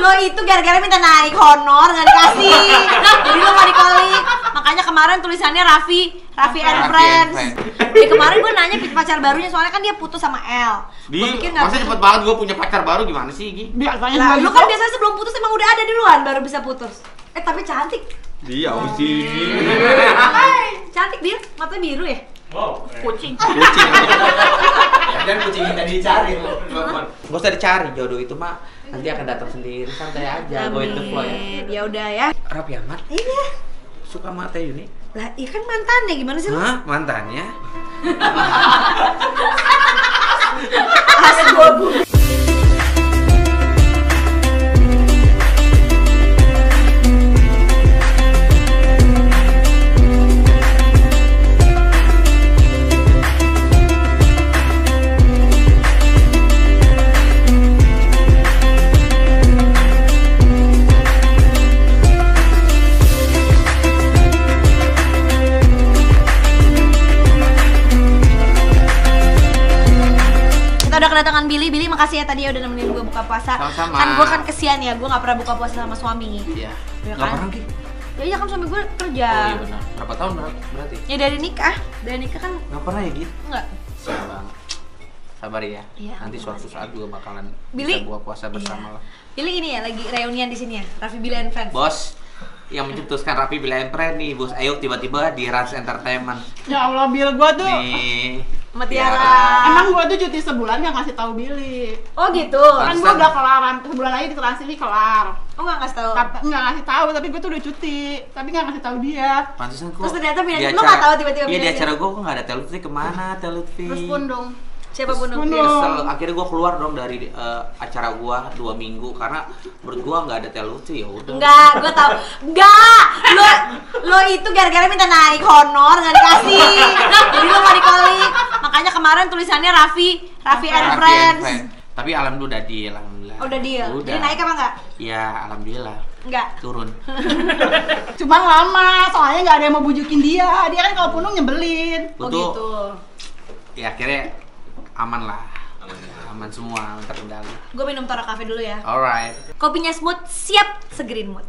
lo itu gara-gara minta naik honor nggak dikasih. Jadi lo nggak dikolik. Makanya kemarin tulisannya Raffi and Friends. Jadi kemarin gue nanya pacar barunya soalnya kan dia putus sama El. Masa cepet banget gue punya pacar baru gimana sih, Gi? Lah, lu kan biasanya sebelum putus emang udah ada duluan baru bisa putus. Tapi cantik. Dia sih. Cantik dia, matanya biru ya? Wow. Kucing. Dan kucing yang tadi dicari. Gak usah dicari jodoh itu mah nanti akan datang sendiri, santai aja, go with the flow ya. Ya udah ya. Rapi amat. Iya. Suka sama Teh Yuni? Lah, iya kan mantannya gimana sih lu? Hah? Mantannya? Asal gua. Udah kedatangan Billy, makasih ya tadi ya udah nemenin gue buka puasa. Sama-sama. Kan gue kan kesian ya, gue gak pernah buka puasa sama suami. Iya. Ya Gak kan? pernah, Ki? Ya iya kan suami gue kerja. Oh iya benar. Berapa tahun berarti? Ya dari nikah kan Gak pernah ya, Gi? enggak. Sabar banget. Sabar ya. Iya, Nanti suatu saat juga bakalan Billy, bisa buka puasa bersama lah. Billy ini ya lagi reunian di sini ya, Raffi Billy and Friends. Bos, yang mencetuskan Raffi Billy and Friends nih, Bos Ayo tiba-tiba di Rans Entertainment. Ya Allah, Bil, gua tuh Nih. Sama Tiara. emang gua tuh cuti sebulan gak ngasih tahu Billy. Oh gitu. Kan gua udah kelaran, sebulan lagi di Trans TV kelar. Oh nggak ngasih tahu. Nggak ngasih tahu, tapi gua tuh udah cuti, tapi nggak ngasih tahu dia. Pantesan kok. Terus ternyata di lo nggak tahu tiba-tiba Iya di pindah acara sini. gue kok nggak ada Telutvi, kemana Telutvi? Terus pun dong. Siapa pun dong. Pundung. Kesel. Akhirnya gue keluar dong dari acara gue 2 minggu karena menurut gue nggak ada Telutvi. Ya udah. Enggak, gue tahu. Enggak. Lo itu gara-gara minta naik honor nggak dikasih. Jadi lo nggak dikolik. Makanya kemarin tulisannya Raffi and Friends. Tapi alhamdulillah udah deal, alhamdulillah. Oh, udah deal. Udah. Jadi naik apa enggak? Ya alhamdulillah. Enggak. Turun. Cuman lama, soalnya nggak ada yang mau bujukin dia. Dia kan kalau punung nyebelin. Oh Gua tuh, gitu. ya akhirnya aman lah. Aman semua, terkendali. Gue minum Tara Cafe dulu ya. Alright. Kopinya smooth, siap segerin mood.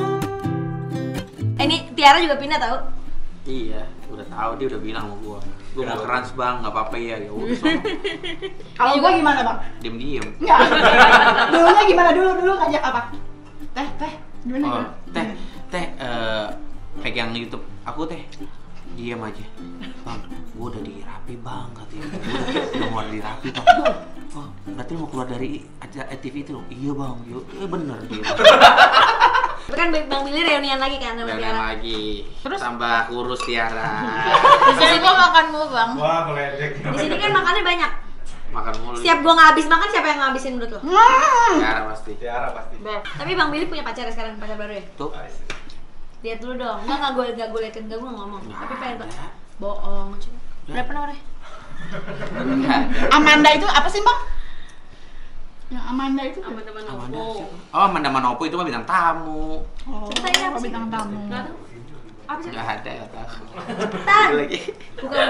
Ini Tiara juga pindah tau? Iya, udah tahu dia udah bilang sama gua. Gua mau keras bang, nggak apa-apa ya. Ya udah, sono. Kalau gua gimana, Bang? Diem-diem. Enggak. Dulunya gimana dulu ngajak apa? Teh, gimana Oh, gimana? teh, pegang YouTube aku teh. Diam aja. Bang, gua udah di Rapi bang, katanya. Udah mau di Rapi bang. Oh, berarti lu mau keluar dari acara TV itu loh? Iya bang, bener dia. Tapi kan Bang Billy reunian lagi kan sama Jangan Tiara. lagi. Terus tambah kurus Tiara. Di sini gua makan mulu, Bang. Wah, meledek. Di sini kan makannya banyak. Makan mulu. Setiap gua nggak habis makan, siapa yang ngabisin menurut lo? Tiara pasti. Tiara pasti. Tapi Bang Billy punya pacar sekarang, pacar baru ya? Tuh. Lihat dulu dong. Enggak gue liatin, enggak gue ngomong. Tapi pengen ada. tuh. Bohong. Berapa nomornya? Nggak ada. Amanda itu apa sih, Bang? Yang Amanda itu Sama teman Amanda Nopo. siapa? Oh, Amanda Manopo itu mah bintang tamu. Oh, Cerita ini apa sih? bintang tamu. Nggak tahu. Apa sih? Nggak ada ya tahu. Cepetan. Lagi. Bukan.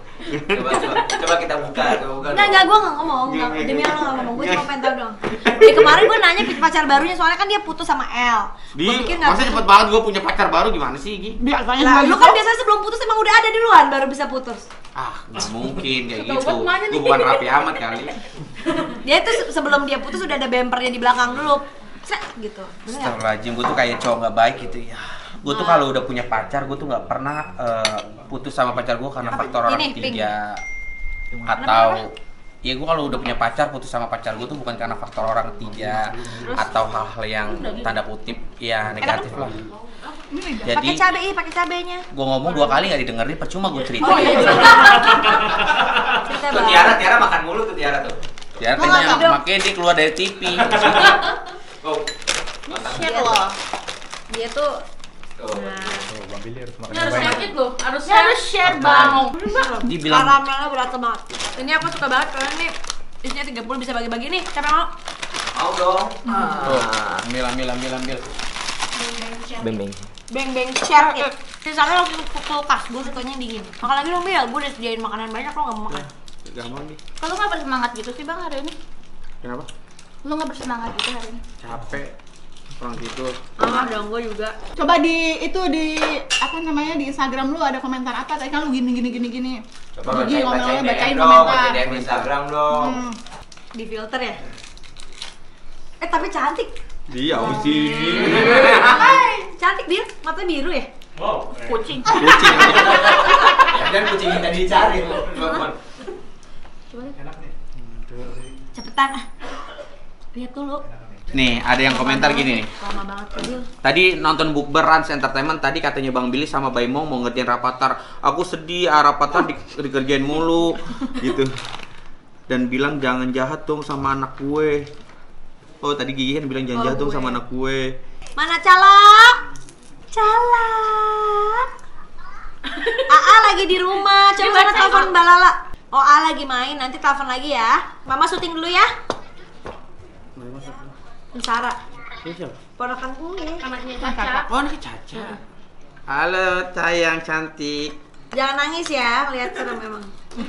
Coba kita buka. Enggak, gue nggak ngomong. Demi Allah nggak ngomong. Gue cuma pengen tahu dong. Jadi kemarin gue nanya pacar barunya soalnya kan dia putus sama El. Gue pikir nggak. Masa cepet banget gue punya pacar baru gimana sih, Gi? Biasanya Lah, juga lu gitu. kan biasanya sebelum putus emang udah ada duluan baru bisa putus. Ah, nggak mungkin kayak Ketahuan gitu. kemana nih? Gue bukan rapi amat kali. Dia itu sebelum dia putus udah ada bempernya di belakang dulu. Set gitu. Bener nggak? Astagfirullahaladzim, gue tuh kayak cowok nggak baik gitu ya. Gue tuh kalau udah punya pacar, gue tuh nggak pernah putus sama pacar gue karena faktor orang Ini, pink. ketiga. Atau ya gue kalau udah punya pacar putus sama pacar gue tuh bukan karena faktor orang ketiga atau hal-hal yang tanda kutip ya negatif lah. Jadi Pakai cabenya. gue ngomong 2 kali nggak didengerin, percuma gue cerita. Oh iya. Cerita Tuh Bang. Tiara makan mulu tuh Tiara tuh. Ya Mau nggak artinya dong? makanya dia keluar dari TV. Oh. Share loh. Dia tuh Tuh. Bang Billy harus makan Ini harus yang banyak. sedikit loh, harus share, Bang. Dibilang karamelnya berasa banget. Ini aku suka banget karena ini isinya 30 bisa bagi-bagi nih. Siapa yang mau? Mau dong. tuh, ambil. Beng. Beng share it. Sisanya langsung ke kulkas. Gue sukanya dingin. Makan lagi dong Bil. Gue udah sediain makanan banyak, lo nggak mau makan? gampang nih. Kalau nggak bersemangat gitu sih, Bang, hari ini? Kenapa? Lu nggak bersemangat gitu hari ini? Capek. Orang situ. Dong gue juga. Coba di apa namanya di Instagram lu ada komentar apa? Tadi kan lu gini. Coba Gigi bacain bacain dong, komentar. bacain DM Instagram dong. Di filter ya. Tapi cantik. Dia sih. Cantik dia, matanya biru ya. Kucing. Dan kucing yang tadi dicari lu. Coba deh. Cepetan ah. Lihat dulu. Nih, ada yang komentar gini nih. Lama banget Bil. Tadi nonton Bukber Rans Entertainment, tadi katanya Bang Billy sama Baimo mau ngerjain Rapatar. Aku sedih, Rapatar dikerjain mulu gitu. Dan bilang jangan jahat dong sama anak gue. Oh, tadi Gigi kan bilang jangan jahat dong sama anak gue. Mana Calak? Calak. Aa lagi di rumah. Coba sana telepon Mbak Lala. Oh, Aa lagi main, nanti telepon lagi ya. Mama syuting dulu ya. Sarah. Ponakan gue. Anaknya Caca. Oh, anaknya Caca. Halo, sayang cantik. Jangan nangis ya, lihat serem memang.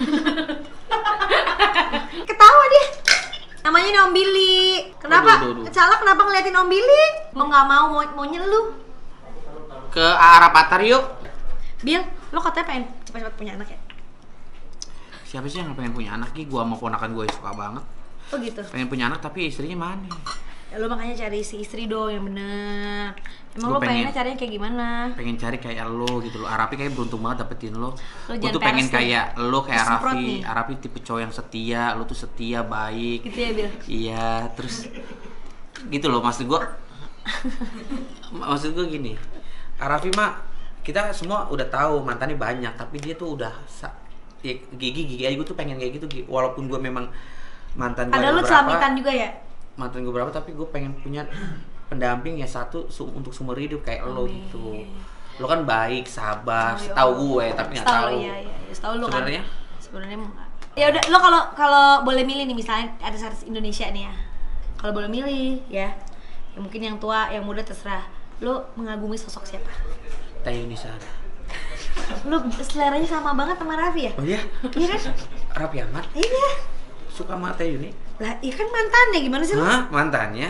Ketawa dia. Namanya Om Billy. Kenapa? Aduh. Calak kenapa ngeliatin Om Billy? Mau nggak mau nyelu. Ke Rapatar yuk. Bil, lo katanya pengen cepat-cepat punya anak ya? Siapa sih yang pengen punya anak? Gua sama ponakan gue suka banget. Oh gitu. Pengen punya anak tapi istrinya mana? Ya lo makanya cari si istri dong yang bener. Emang Gua lo pengennya pengen- carinya kayak gimana? Pengen cari kayak lo gitu loh. Arapi kayak beruntung banget dapetin lo. Lo Gue jangan tuh pengen peres deh. kayak lo kayak Semprot Arapi. nih. Arapi tipe cowok yang setia. Lo tuh setia, baik. Gitu ya Bil? Iya, terus gitu loh maksud gue. Maksud gue gini. Arafi mah kita semua udah tahu mantannya banyak, tapi dia tuh udah ya, gigi aja gue tuh pengen kayak gitu. Walaupun gue memang mantan gue Ada lo celamitan juga ya? mantan gue berapa, tapi gue pengen punya pendamping ya satu untuk seumur hidup kayak lo Amin. gitu. Lo kan baik, sabar, Oh, ya setahu Allah. gue tapi nggak Setahu, tahu. Iya. Setahu lo kan. Sebenarnya? Sebenarnya mau nggak? Ya udah, lo kalau boleh milih nih, misalnya ada artis Indonesia nih ya. Kalau boleh milih ya, yang mungkin yang tua, yang muda terserah. Lo mengagumi sosok siapa? Tayuni Sara. Lo seleranya sama banget sama Raffi ya? Oh iya? Iya kan? Raffi Ahmad Iya. suka sama Tayuni? Lah, iya kan mantannya, gimana sih lo? Hah? Mantannya?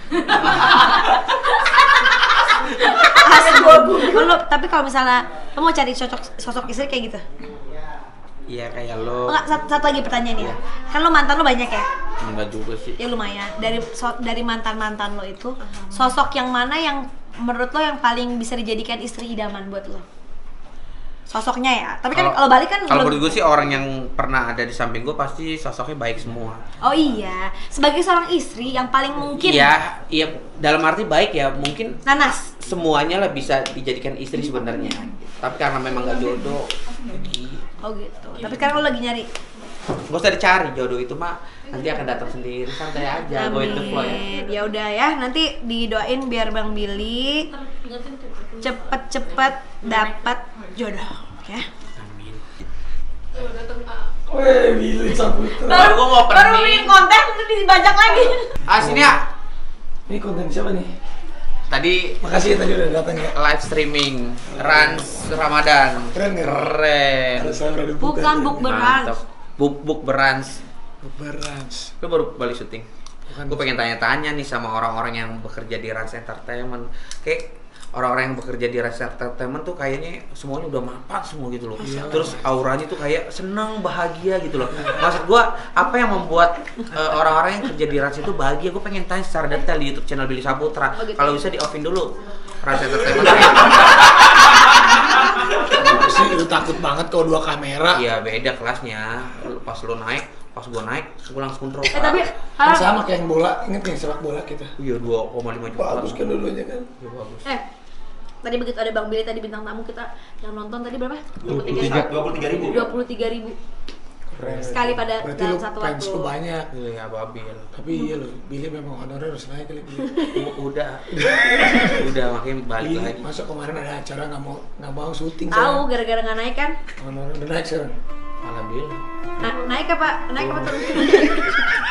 Tapi kalau misalnya lo mau cari sosok istri kayak gitu. Iya kayak lo. Enggak, satu lagi pertanyaan nih. Kan lo mantan lo banyak ya? Enggak juga sih. Ya lumayan. Dari mantan lo itu, sosok yang mana yang menurut lo yang paling bisa dijadikan istri idaman buat lo? Sosoknya ya. Tapi kan kalau balik kan kalau belum- menurut gue sih orang yang pernah ada di samping gue pasti sosoknya baik semua. Oh iya, sebagai seorang istri yang paling mungkin Iya, iya dalam arti baik ya mungkin nanas. semuanya lah bisa dijadikan istri sebenarnya. Tapi karena memang gak jodoh, Oh gitu. Tapi sekarang lo lagi nyari. gak usah dicari jodoh itu mah nanti akan datang sendiri, santai aja, go with the flow ya. Amin. Ya udah ya, nanti didoain biar Bang Billy cepet-cepet dapat jodoh, ya. Amin. Weh, Billy Saputra. Baru gua mau Baru opening. bikin konten udah dibajak lagi. Sini ya. Ini konten siapa nih? Tadi Makasih ya tadi udah datang ya. live streaming Rans Ramadan. Keren kan? Keren. Ada saya udah dibuka. Bukan buk beras. Mantap. Buk berans. Berans. Gue baru balik syuting. Bukan. Gue pengen tanya-tanya nih sama orang-orang yang bekerja di Rans Entertainment. Kayak orang-orang yang bekerja di Rans Entertainment tuh kayaknya semuanya udah mapan semua gitu loh. Terus auranya tuh kayak seneng, bahagia gitu loh. Maksud gue, apa yang membuat orang-orang yang kerja di Rans itu bahagia? Gue pengen tanya secara detail di YouTube channel Billy Saputra. Oh, gitu. Kalau bisa di-offin dulu Rans Entertainment. Sih lu takut banget kalau dua kamera. Iya beda kelasnya. Pas lo naik, pas gua naik, gua langsung drop. Tapi Kan sama kayak yang bola, inget nih sepak bola kita. Iya 2,5 juta. Bagus kan dulunya kan. Iya bagus. tadi begitu ada Bang Billy tadi bintang tamu kita yang nonton tadi berapa? 23.000. 23.000 Keren. sekali pada Berarti dalam lu satu fans waktu. lu banyak. Iya babil. Tapi iya lo, Billy memang honorer harus naik kali Billy. Udah makin balik Billy, lagi. masa kemarin ada acara nggak mau syuting Tahu sekarang. gara-gara nggak naik kan? Honorer udah naik sekarang. Alhamdulillah. Naik apa turun?